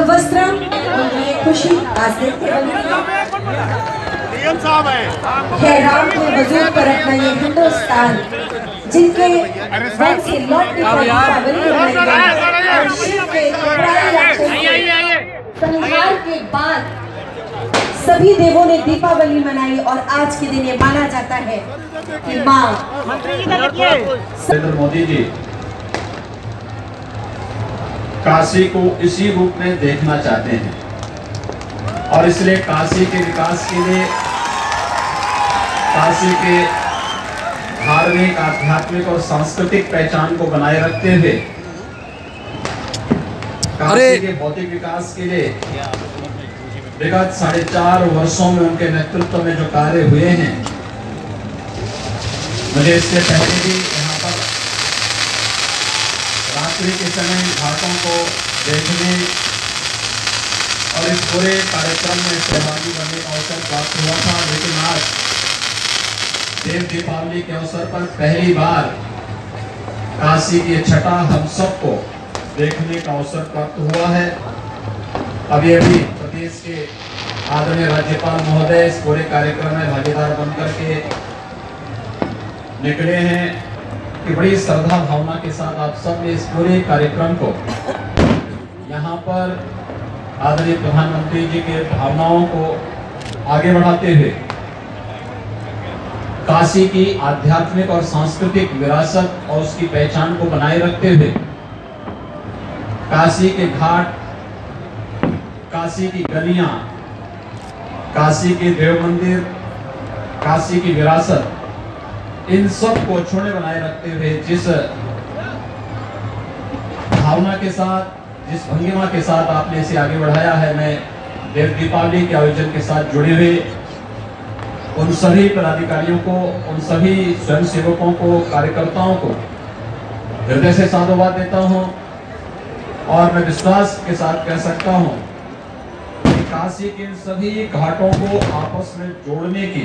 वस्त्रम उनकी खुशी आज देखते खैरात में वजूद पर अपना ये हिंदुस्तान जिनके वन से लौटने पर दीपावली मनाई गई और शिव के संहार के बाद सभी देवों ने दीपावली मनाई और आज के दिन ये माना जाता है कि माँ नरेंद्र मोदी जी काशी को इसी रूप में देखना चाहते हैं और इसलिए काशी के विकास के लिए काशी के धार्मिक, आध्यात्मिक और सांस्कृतिक पहचान को बनाए रखते हुए काशी के भौतिक विकास के लिए विगत 4.5 वर्षों में उनके नेतृत्व में जो कार्य हुए हैं, मुझे इससे पहले भी यहाँ पर रात्रि के समय घाटों को देखने और इस पूरे कार्यक्रम में सहभागी बनने का अवसर प्राप्त हुआ था, लेकिन आज देव दीपावली के अवसर पर पहली बार काशी की छटा हम सबको देखने का अवसर प्राप्त हुआ है। अभी अभी प्रदेश के आदरणीय राज्यपाल महोदय इस पूरे कार्यक्रम में भागीदार बनकर के निकले हैं कि बड़ी श्रद्धा भावना के साथ आप सब ने इस पूरे कार्यक्रम को यहाँ पर आदरणीय प्रधानमंत्री जी के भावनाओं को आगे बढ़ाते हुए काशी की आध्यात्मिक और सांस्कृतिक विरासत और उसकी पहचान को बनाए रखते हुए काशी के घाट, काशी की गलियां, काशी के देव मंदिर, काशी की विरासत, इन सब को छोड़े बनाए रखते हुए जिस भावना के साथ, जिस भंगिमा के साथ आपने इसे आगे बढ़ाया है, मैं देव दीपावली के आयोजन के साथ जुड़े हुए उन सभी पदाधिकारियों को, उन सभी स्वयंसेवकों को, कार्यकर्ताओं को हृदय से साधुवाद देता हूं और मैं विश्वास के साथ कह सकता हूं कि काशी के सभी घाटों को आपस में जोड़ने की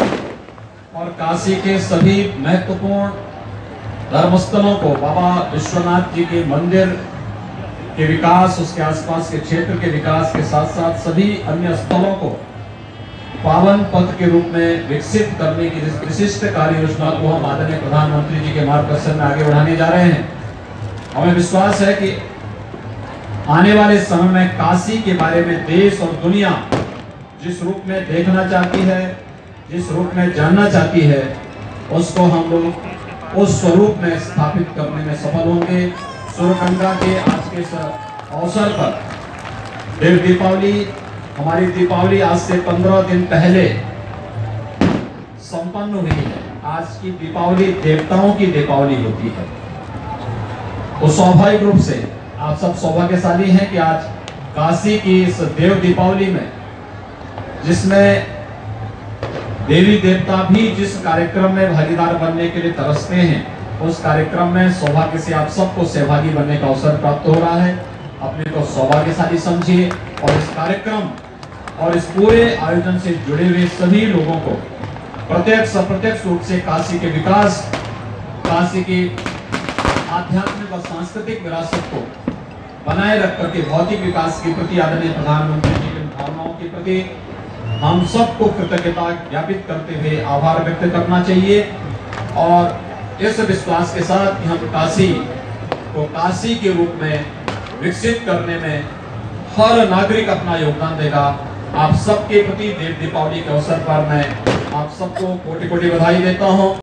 और काशी के सभी महत्वपूर्ण धर्मस्थलों को, बाबा विश्वनाथ जी के मंदिर के विकास, उसके आसपास के क्षेत्र के विकास के साथ साथ सभी अन्य स्थलों को पावन पथ के रूप में विकसित करने की जिस विशिष्ट कार्य योजना को हम आदरणीय प्रधानमंत्री जी के मार्गदर्शन में आगे बढ़ाने जा रहे हैं, हमें विश्वास है कि आने वाले समय में काशी के बारे में देश और दुनिया जिस रूप में देखना चाहती है, जिस रूप में जानना चाहती है, उसको हम लोग उस स्वरूप में स्थापित करने में सफल होंगे। सूर्यगंगा के आज के अवसर पर देव दीपावली, हमारी दीपावली आज से 15 दिन पहले संपन्न हुई है। आज की दीपावली देवताओं की दीपावली होती है, तो स्वाभाविक रूप से आप सब सौभाग्यशाली हैं कि आज काशी की इस देव दीपावली में, जिसमें देवी देवता भी जिस कार्यक्रम में भागीदार बनने के लिए तरसते हैं, उस कार्यक्रम में सौभाग्य से आप सबको सहभागी बनने का अवसर प्राप्त हो रहा है। अपने को सौभाग्यशाली समझिए और इस कार्यक्रम और इस पूरे आयोजन से जुड़े हुए सभी लोगों को प्रत्यक्ष अप्रत्यक्ष रूप से काशी के विकास, काशी की आध्यात्मिक और सांस्कृतिक विरासत को बनाए रख करके भौतिक विकास के प्रति आदरणीय प्रधानमंत्री जी की भावनाओं के प्रति हम सबको कृतज्ञता ज्ञापित करते हुए आभार व्यक्त करना चाहिए और इस विश्वास के साथ कि हम काशी को काशी के रूप में विकसित करने में हर नागरिक अपना योगदान देगा। आप सबके प्रति देव दीपावली के अवसर पर मैं आप सबको कोटि कोटि बधाई देता हूं।